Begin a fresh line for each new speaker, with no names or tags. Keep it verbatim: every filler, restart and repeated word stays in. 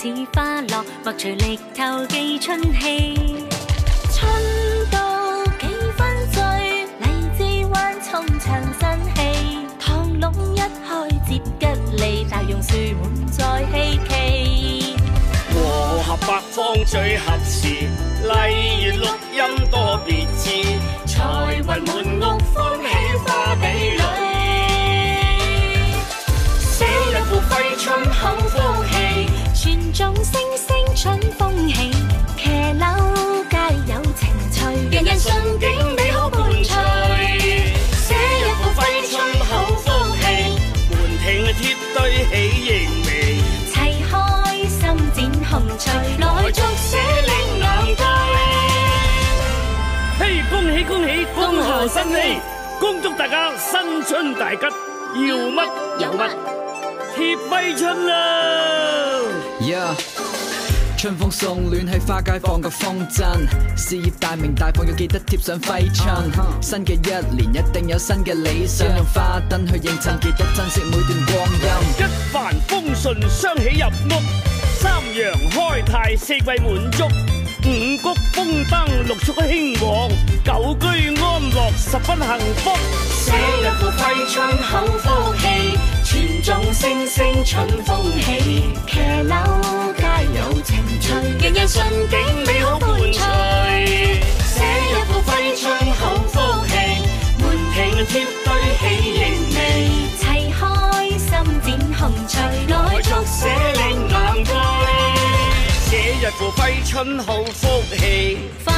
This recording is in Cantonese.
似花落，莫隨力透寄春氣。春到幾分醉，荔枝灣衝唱新戲。唐龍一開接吉利，大榕樹滿載希冀。
和合百方最合時，例如錄音多別致，財運滿屋歡喜花比裏。寫一副揮春口福氣，
全眾星星春風起，騎樓皆有情趣，
人人順境美好伴隨。寫一副揮春口福氣，門庭貼對喜迎眉，
齊開心展紅趣，來續寫
嶺南居。嘿，恭喜恭喜，恭賀新禧，恭祝大家新春大吉，要乜有乜，貼揮春啦！
Yeah. 春風送暖喺花街放個風箏，事業大名大放要記得貼上揮春。Uh-huh. 新嘅一年一定有新嘅理想，用花燈去應襯，記得珍惜每段光陰。
一帆風順，雙喜入屋，三陽開泰，四季滿足，五穀豐登，六畜興旺，久居安樂，十分幸福。寫一副揮春口福氣，全眾星星春風起，
騎樓皆有情趣，
人人順境美好伴隨。寫一副揮春口福氣，門庭貼對喜迎眉，
齊開心展紅趣，
來續寫嶺南居。寫一副揮春好福氣。